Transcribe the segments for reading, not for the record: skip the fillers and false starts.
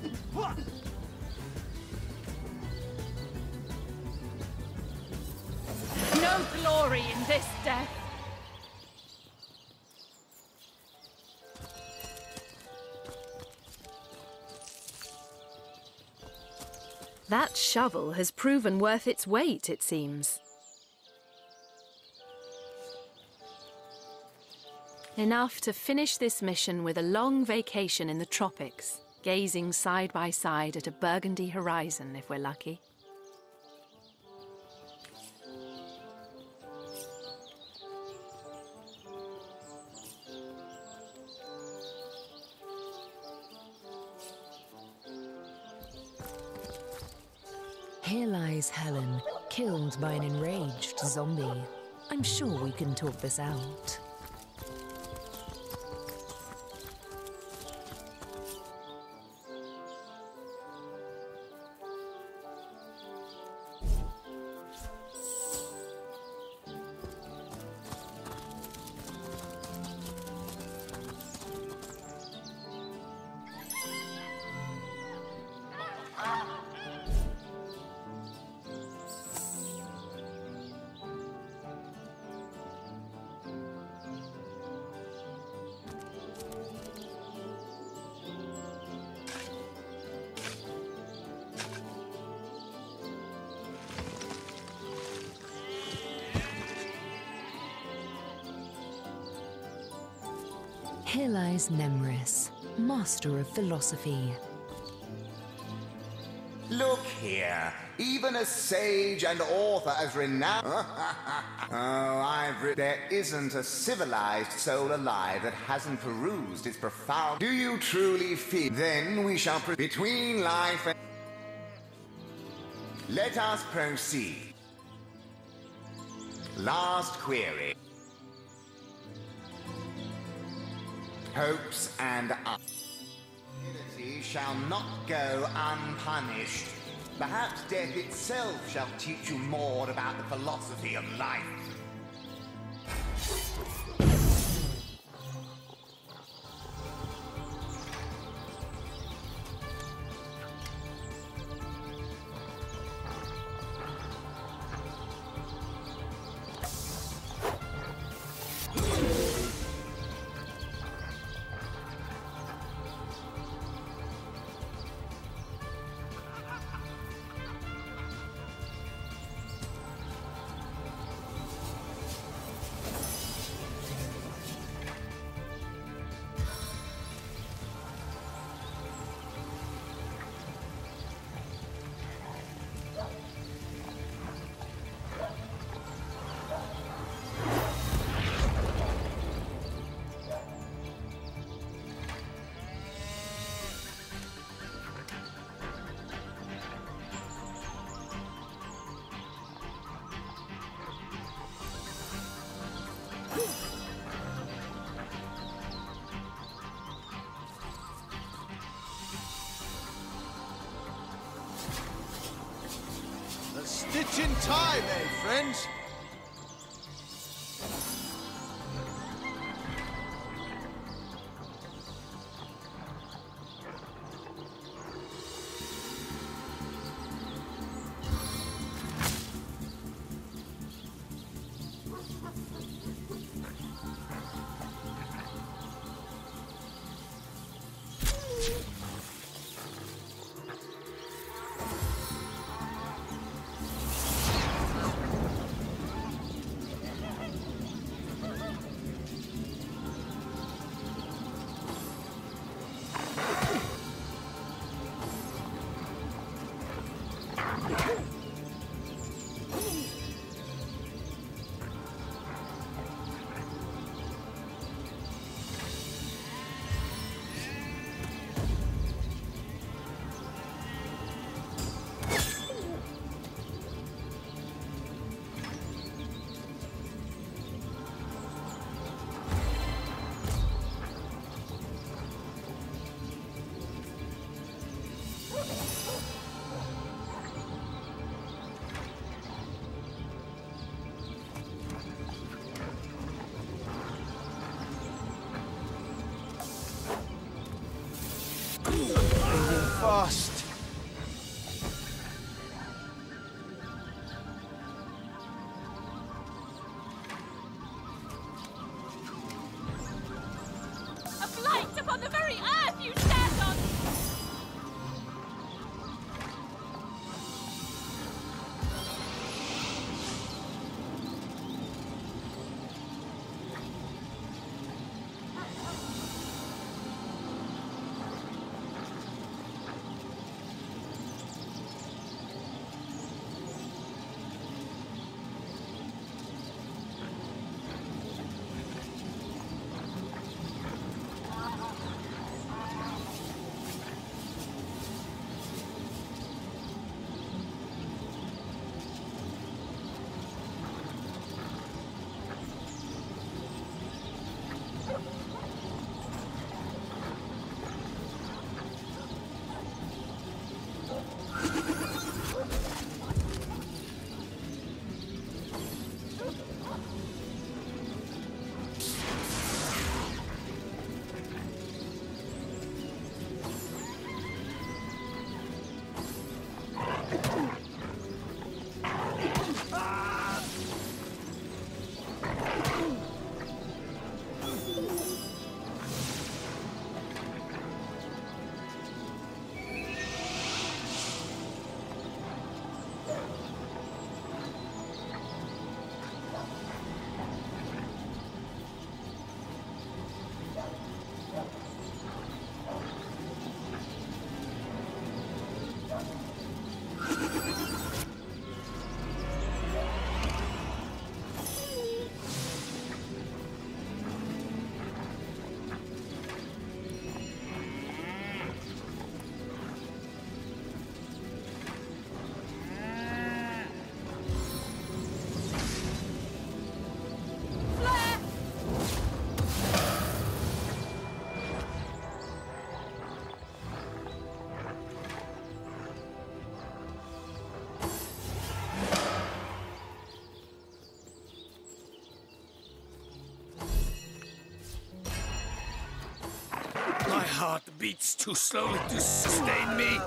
No glory in this death. That shovel has proven worth its weight, it seems. Enough to finish this mission with a long vacation in the tropics, gazing side by side at a burgundy horizon if we're lucky. Here lies Helen, killed by an enraged zombie. I'm sure we can talk this out. Here lies Nemris, master of philosophy. Look here, even a sage and author as renowned... There isn't a civilized soul alive that hasn't perused its profound... Do you truly feel... Then we shall... Between life and... Let us proceed. Last query. Hopes and humility shall not go unpunished. Perhaps death itself shall teach you more about the philosophy of life. Stitch in time, eh, friends? beats too slowly to sustain me.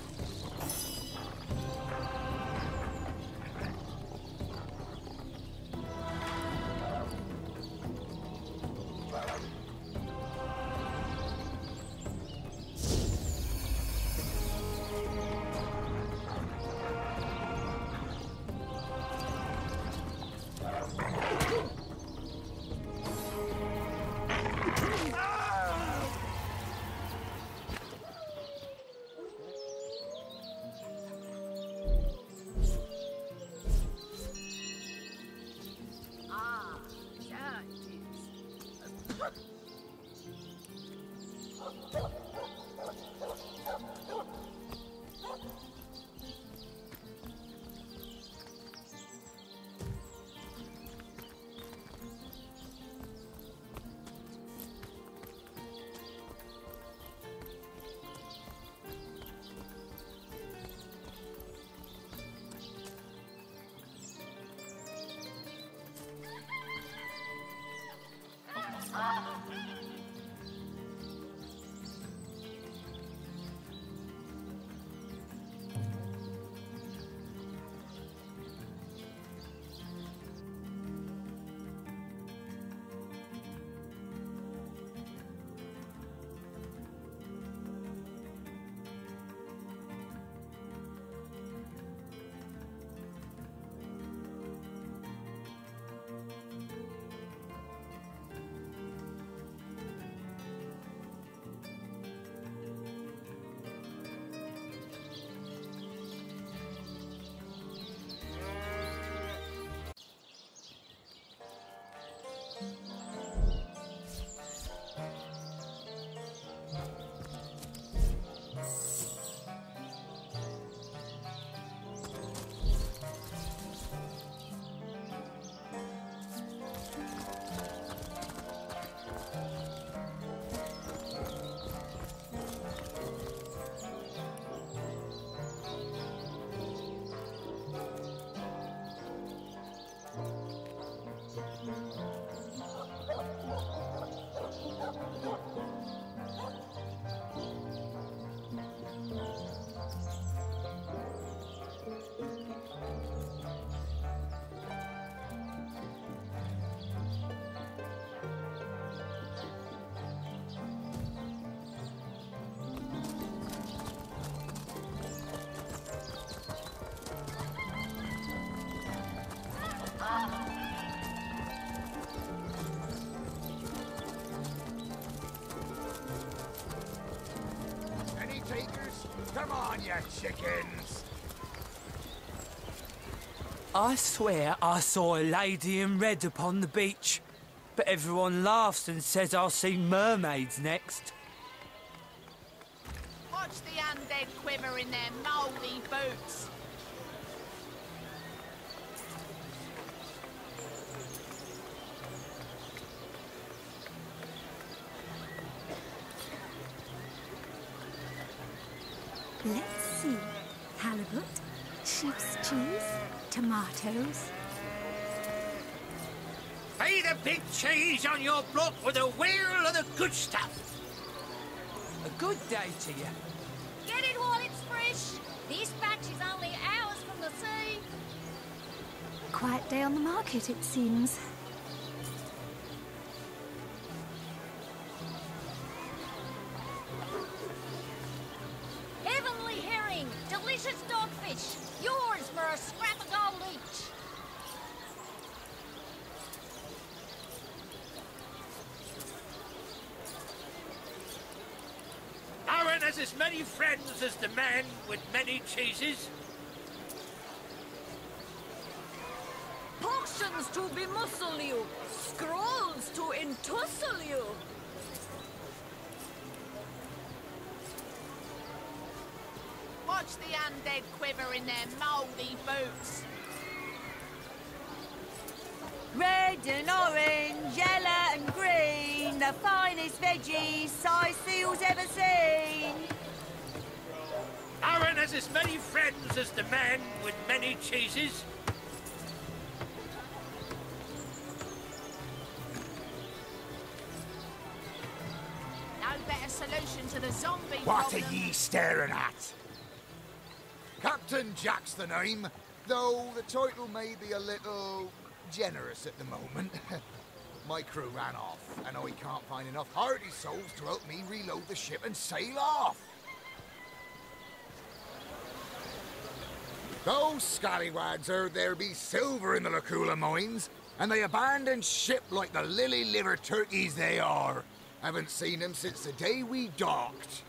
Come on, you chickens! I swear I saw a lady in red upon the beach, but everyone laughs and says I'll see mermaids next. Watch the undead quiver in their mouldy boots. Let's see. Halibut, sheep's cheese, tomatoes. Pay the big cheese on your block with a wheel of the good stuff. A good day to you. Get it while it's fresh. This batch is only hours from the sea. Quiet day on the market, it seems. Heavenly herring, delicious dogfish. Yours for a scrap of gold each. Aaron has as many friends as the man with many cheeses. Potions to bemuscle you, scrolls to entussle you. Watch the undead quiver in their mouldy boots. Red and orange, yellow and green, the finest veggies Sicil's ever seen. Aaron has as many friends as the man with many cheeses. No better solution to the zombie What problem. are ye staring at? Captain Jack's the name, though the title may be a little generous at the moment. My crew ran off, and I can't find enough hardy souls to help me reload the ship and sail off. Those scallywags heard there be silver in the Lacula mines, and they abandoned ship like the lily-livered turkeys they are. Haven't seen them since the day we docked.